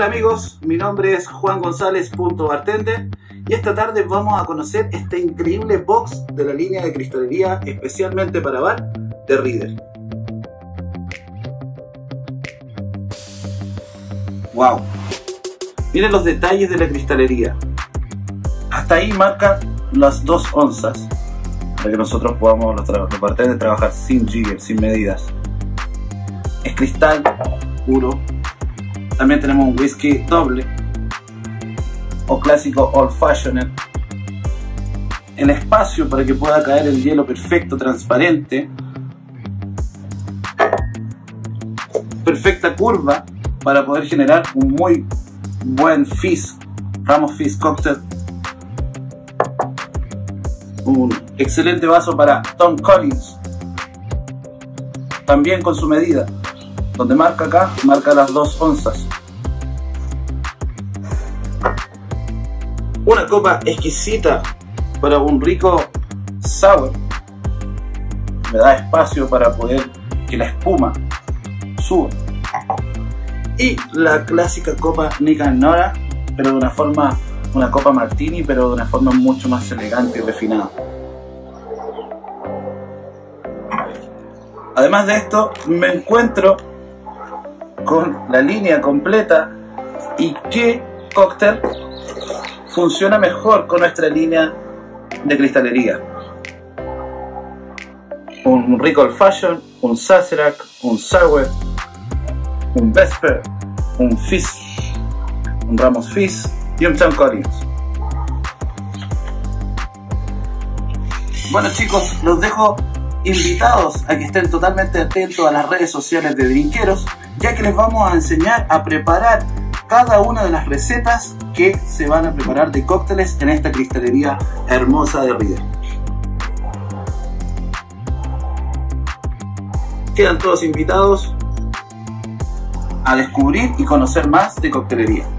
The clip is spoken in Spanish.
amigos, mi nombre es Juan González.bartender y esta tarde vamos a conocer este increíble box de la línea de cristalería especialmente para bar de Riedel. Wow, miren los detalles de la cristalería. Hasta ahí marca las 2 onzas para que nosotros podamos los bartenders trabajar sin jigger, sin medidas. Es cristal puro. También tenemos un whisky doble o clásico old fashioned. El espacio para que pueda caer el hielo perfecto, transparente. Perfecta curva para poder generar un muy buen fizz, Ramos Fizz Cocktail. Un excelente vaso para Tom Collins, también con su medida, donde marca acá, marca las 2 onzas. Una copa exquisita para un rico sour. Me da espacio para poder que la espuma suba. Y la clásica copa Nick and Nora, pero de una forma, una copa martini, pero de una forma mucho más elegante y refinada. Además de esto, me encuentro con la línea completa y qué cóctel funciona mejor con nuestra línea de cristalería. Un rico old fashion, un Sazerac, un sour, un Vesper, un Fizz, un Ramos Fizz y un Tom Collins. Bueno chicos, los dejo invitados a que estén totalmente atentos a las redes sociales de Drinkeros, ya que les vamos a enseñar a preparar cada una de las recetas que se van a preparar de cócteles en esta cristalería hermosa de Riedel. Quedan todos invitados a descubrir y conocer más de coctelería.